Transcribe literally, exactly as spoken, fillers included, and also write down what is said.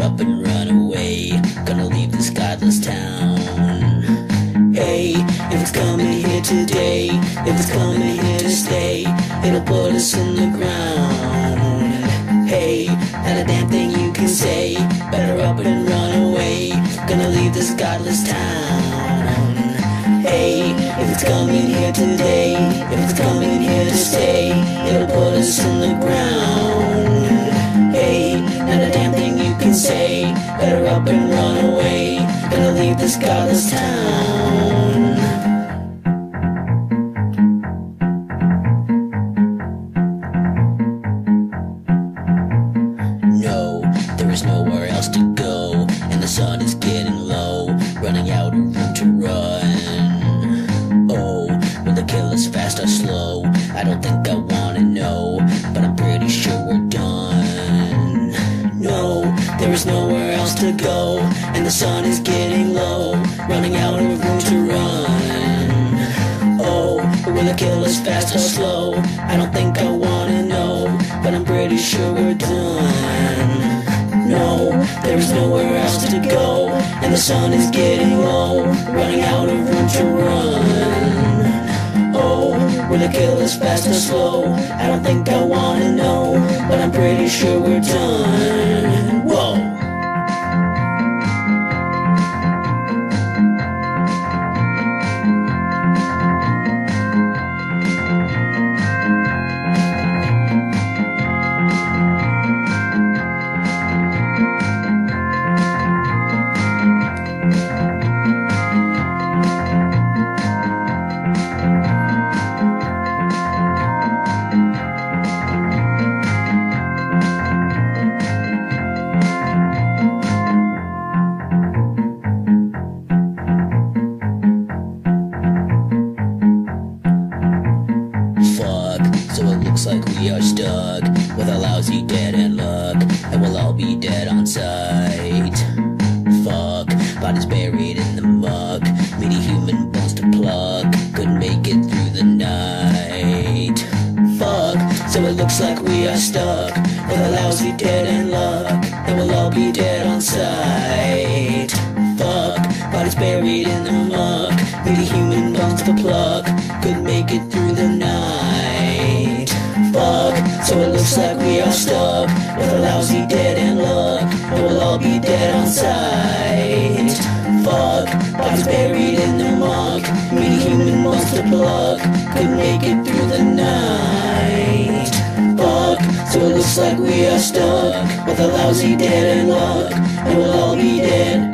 up and run away. Gonna leave this godless town. Hey, if it's coming here today, if it's coming here to stay, it'll put us in the ground. Hey, not a damn thing you can say. Better up and run away. Gonna leave this godless town. Hey, if it's coming here today, if it's coming here to stay, it'll put us in the ground. Hey, not a damn thing you can say. Better up and run away. Gonna leave this godless town. No, there is nowhere else to go, and the sun is getting low, running out of room to run. Oh, will they kill us fast or slow? I don't think I wanna know, but I'm pretty sure we're done. No, there is nowhere else to go, and the sun is getting low, running out of room to run. Oh, will they kill us fast or slow? I don't think I wanna know, but I'm pretty sure we're done. No, there is nowhere else to go, and the sun is getting low, running out of room to run. Oh, will they kill us fast or slow? I don't think I wanna know, but I'm pretty sure we're done. Whoa. So it looks like we are stuck with a lousy dead end luck, and we'll all be dead on sight. Fuck, bodies buried in the muck, meaty human bones to pluck, couldn't make it through the night. Fuck, so it looks like we are stuck with a lousy dead end luck, and we'll all be dead on sight. Fuck, bodies buried in the muck, meaty human bones to pluck, couldn't make it through the night. Fuck, so it looks like we are stuck with a lousy dead end luck, and we'll all be dead on sight. Fuck, bodies buried in the muck, meaty human bones to pluck, couldn't make it through the night. Fuck, so it looks like we are stuck with a lousy dead end luck, and we'll all be dead